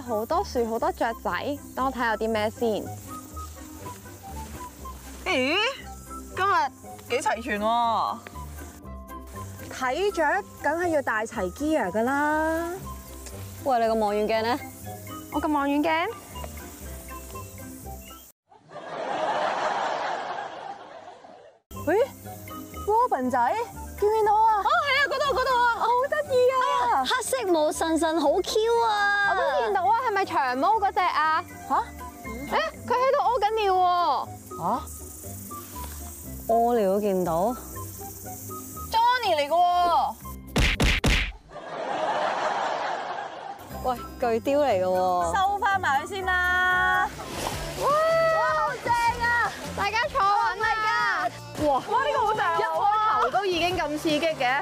好多樹，好多雀仔。等我睇下有啲咩先。 咦，今日幾齊全喎！ 睇雀梗係要帶齊 gear 㗎啦。 喂，你個望遠鏡咧？ 我個望遠鏡。 喂 ，Robin 仔，見唔見到啊？ 哦，係啊，嗰度啊， 好得意啊！ 黑色毛神神，好 Q 啊！ 我都見到啊，係咪長毛嗰隻啊？ 嚇？ 誒，佢喺度屙緊尿喎。 嚇？ 屙尿都見到 Johnny 嚟嘅喎。 喂，巨雕嚟嘅喎。 收翻埋佢先啦。 哇，好正啊！大家坐穩啦！ 哇！哇！呢個好大，一開頭都已經咁刺激嘅。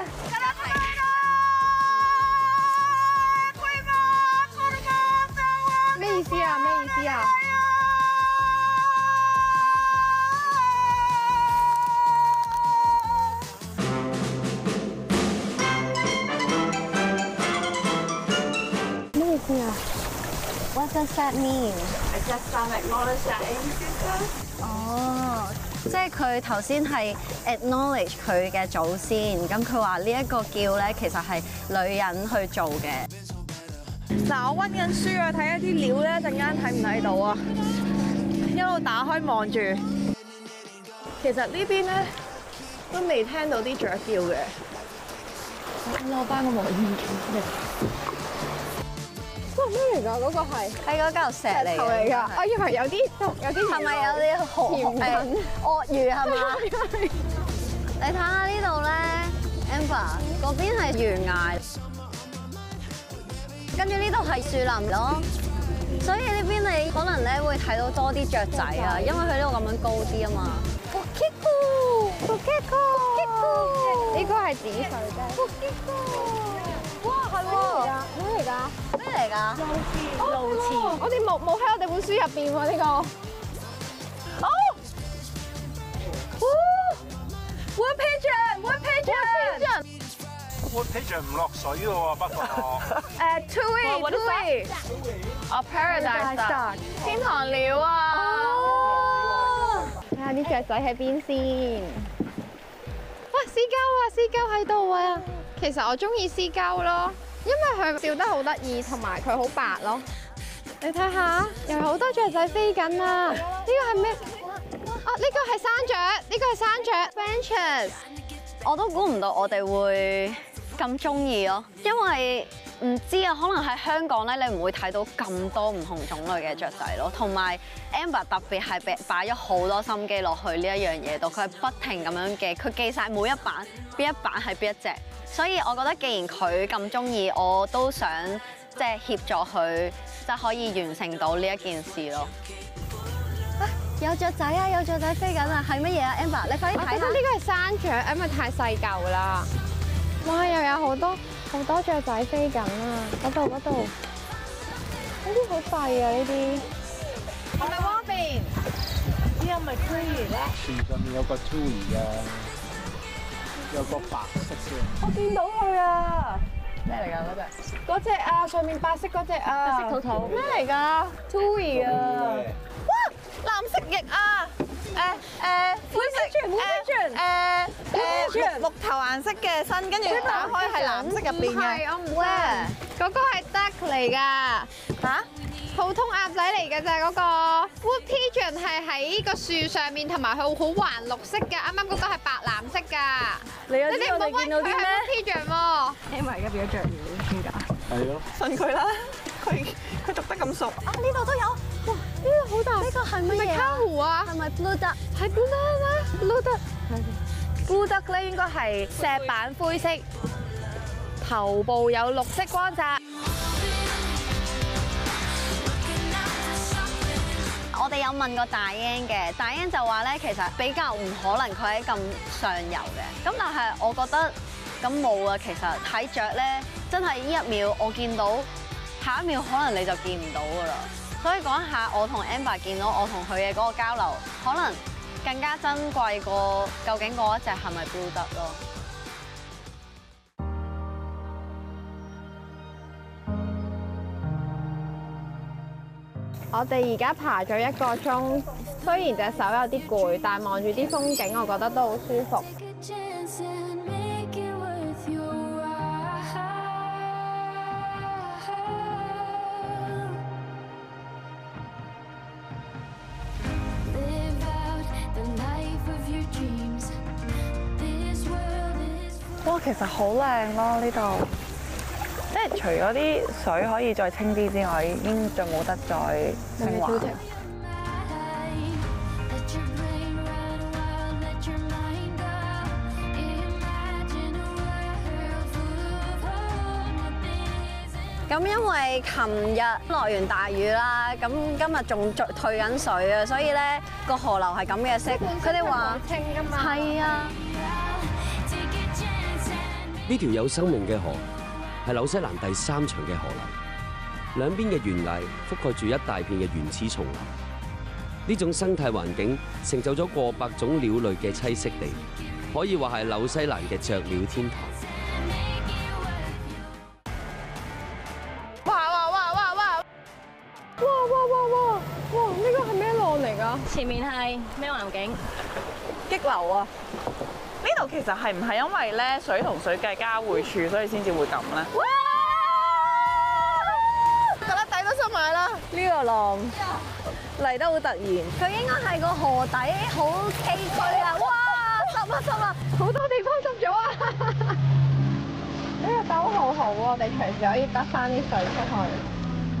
咩意思啊？咩意思啊？ 咩意思啊 ？What does that mean？哦，即係佢頭先係 acknowledge 佢嘅祖先，咁佢話呢一個叫咧，其實係女人去做嘅。 嗱，我溫緊書啊，睇一啲料咧，陣間睇唔睇到啊？一路打開望住，其實呢邊咧都未聽到啲雀叫嘅。攞翻個望遠鏡嚟。 哇，咩嚟㗎？嗰個係係嗰嚿石嚟頭嚟㗎。我以為有啲係咪有啲好甜品鱷魚係嘛？你睇下呢度咧 ，Amber 嗰邊係懸崖，跟住呢度係樹林咯，所以呢邊你可能咧會睇到多啲雀仔啊，因為佢呢度咁樣高啲啊嘛。 呢個係紫水雞。 哇，係喎， 咩嚟㗎？ 咩嚟㗎？ 路刺。我哋冇喺我哋本書入邊喎呢個。 哦 ！Wood pigeon，wood pigeon。 Wood pigeon 唔落水嘅喎，不過。 Tui。哦 ，Paradise Duck。天堂鳥啊！ 睇下啲雀仔喺邊先。哇，絲鳩啊，絲鳩喺度啊！其實我中意絲鳩咯，因為佢笑得好得意，同埋佢好白咯。你睇下，又有好多雀仔飛緊啊！呢個係咩？啊，呢個係山雀，呢個係山雀 ，Finches。 我都估唔到我哋會咁中意咯，因為唔知啊，可能喺香港咧，你唔會睇到咁多唔同種類嘅雀仔咯。同埋 Amber 特別係擺咗好多心機落去呢一樣嘢度，佢係不停咁樣嘅，佢記晒每一版邊一版係邊一隻。所以我覺得既然佢咁中意，我都想即係協助佢，即係可以完成到呢一件事咯。有雀仔啊！有雀仔飛緊啊！係乜嘢啊 ，Amber？你快啲睇下。 我覺得呢個係山雀，因為太細嚿啦。哇！又有好多雀仔飛緊啊！嗰度，呢啲好細啊！呢啲係咪 Robin？呢個咪 Tui 咧？ 樹上面有個 Tui 嘅，有個白色嘅。 我見到佢啊！咩嚟㗎嗰隻？嗰隻啊，上面白色嗰隻啊！ 白色兔兔咩嚟㗎 Tui 啊！哇！藍色翼啊！灰色木頭顏色嘅身，跟住打開係藍色入邊嘅。 我唔識。嗰個係 duck 嚟㗎。 嚇？ 普通鴨仔嚟嘅咋嗰個 Wood pigeon 係喺個樹上面，同埋佢好環綠色嘅。啱啱嗰個係白藍色㗎。 你有你哋唔好屈佢係 Wood pigeon 喎。 因為而家變咗雀鳥，點解？ 係咯。 信佢啦，佢讀得咁熟。 啊！呢度都有。哇！ 呢個好大。 呢個係乜係咪嘢卡湖啊？ 係咪 blue duck？ 係 blue duck 咩？blue duck。 Blue duck 咧應該係石板灰色，頭部有綠色光澤。 我哋有問過大英嘅，大英就話咧，其實比較唔可能佢喺咁上游嘅。咁但係我覺得咁冇啊，其實睇雀咧，真係呢一秒我見到，下一秒可能你就見唔到噶啦。所以講一下我同 Amber 見到我同佢嘅嗰個交流，可能更加珍貴過究竟嗰一隻係咪 blue duck 咯。 我哋而家爬咗1個鐘，雖然隻手有啲攰，但係望住啲風景，我覺得都好舒服。 哇，其實好靚咯呢度，即係除咗啲水可以再清啲之外，已經就冇得再升華。 咁因為琴日落完大雨啦，咁今日仲退緊水啊，所以咧個河流係咁嘅色。佢哋話清㗎嘛。 係啊。 呢條有生命嘅河係紐西蘭第3長嘅河流，兩邊嘅懸崖覆蓋住一大片嘅原始叢林。呢種生態環境成就咗過百種鳥類嘅棲息地，可以話係紐西蘭嘅雀鳥天堂。 哇！呢個係咩浪嚟㗎？ 前面係咩環境？ 激流啊！呢度其實係唔係因為咧水同水嘅交匯處，所以先至會咁咧？哇！覺得底都濕埋啦！呢個浪嚟得好突然， 佢應該係個河底好崎嶇啊！哇，濕啊！ 好多地方濕咗啊！呢個兜好好喎，我哋隨時可以得翻啲水出去。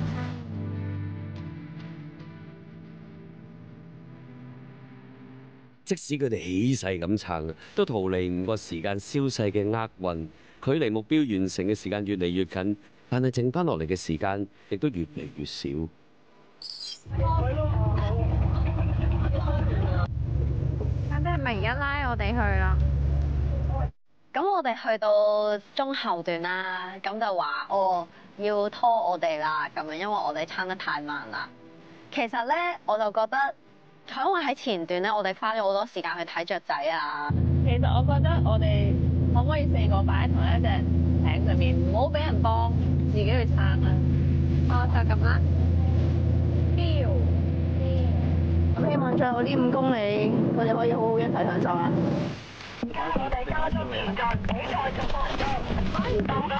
即使佢哋起勢咁撐，都逃離唔過時間消逝嘅厄運。距離目標完成嘅時間越嚟越近，但係剩翻落嚟嘅時間亦都越嚟越少。 咁你係咪而家拉我哋去啦？ 咁我哋去到中後段啦，咁就話要拖我哋啦，咁樣因為我哋撐得太慢啦。其實咧，我就覺得。因為喺前段咧，我哋花咗好多時間去睇雀仔啊。 其實我覺得我哋可唔可以4個擺喺同一隻艇上面，唔好俾人幫，自己去撐啊！ 就咁啦。 咁希望最後呢5公里，我哋可以好好一齊享受啦。我哋加速前進，比賽進行中。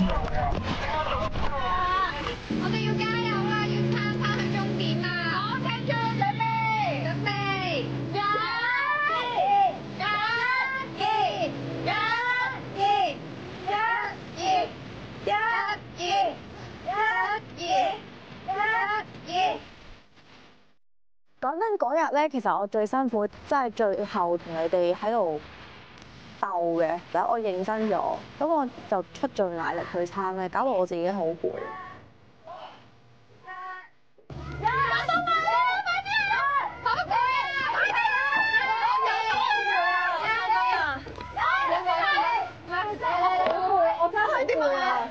我哋要加油啦！要撐返去終點啊！我聽住準備。 講真嗰日咧，其實我最辛苦，真係最後同你哋喺度鬥嘅。我認真咗，咁我就出盡奶力去撐咧，搞到我自己好攰。我真係攰啊！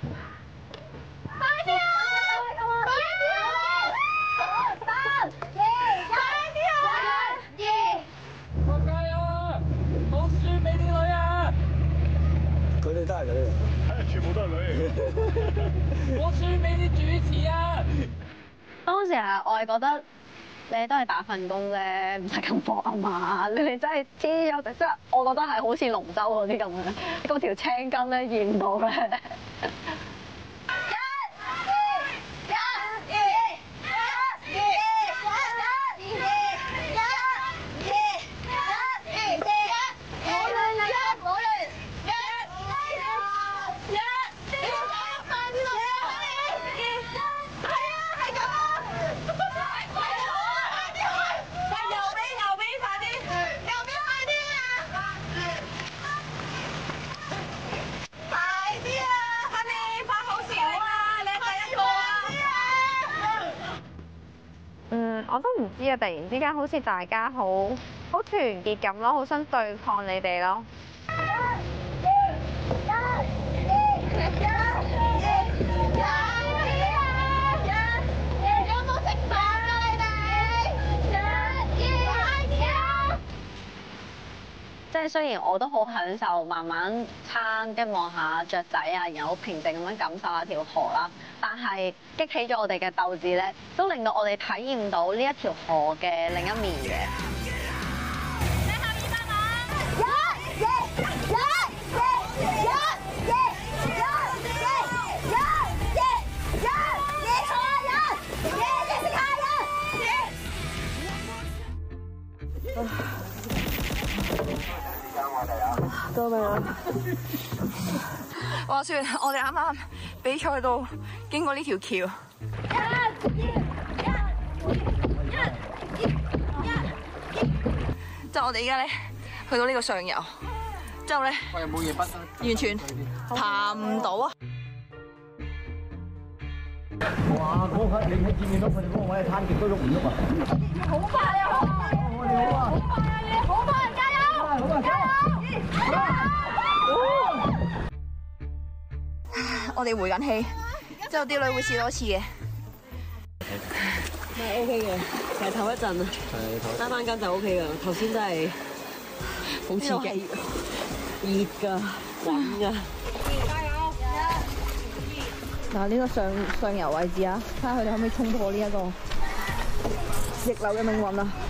佢哋都係女，全部都係女嚟嘅。 我輸俾啲主持啊！ 當時我係覺得你都係打份工啫，唔使咁搏啊嘛！你哋真係黐咗，即係我覺得係好似龍舟嗰啲咁樣，嗰條青筋咧見唔到咧。 我都唔知啊！突然之間好似大家好團結咁咯，好想對抗你哋咯。有冇食飯啊？你哋？ 即係係雖然我都好享受慢慢撐，跟住望下雀仔啊，然後好平靜咁樣感受下條河啦，但係激起咗我哋嘅鬥志咧，都令到我哋體驗到呢一條河嘅另一面嘅。 到未啊？ 話說我哋啱啱比賽到經過呢條橋，就我哋而家咧去到呢個上游，之後咧完全爬唔到啊！ 哇！嗰個你見唔見到佢哋嗰個位攤極都喐唔喐啊？好快啊！好快啊！我哋好啊！好快啊！你好快，加油！好啊！加油！ 我哋回緊氣，之後啲女會試多次嘅。 係 OK 嘅，其實唞一陣啊，拉翻筋就 OK 噶。頭先真係好刺激，熱㗎，滾㗎。加油！嗱，呢個上游位置啊，睇下佢哋可唔可以衝破呢一個逆流嘅命運啊！